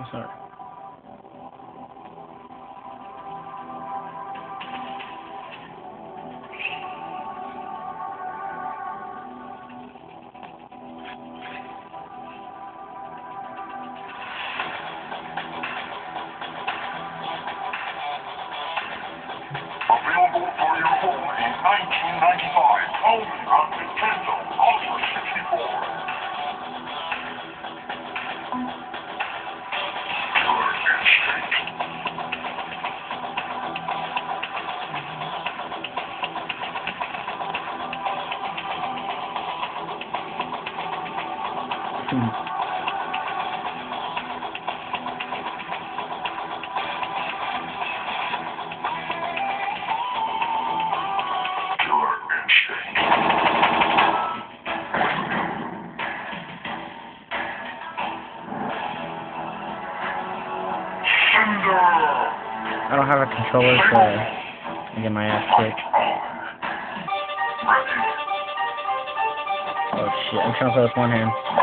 I'm sorry. Available for your home in 1995. Only on Nintendo Ultra 64. I don't have a controller, so I get my ass kicked. Oh shit, I'm trying to play with one hand.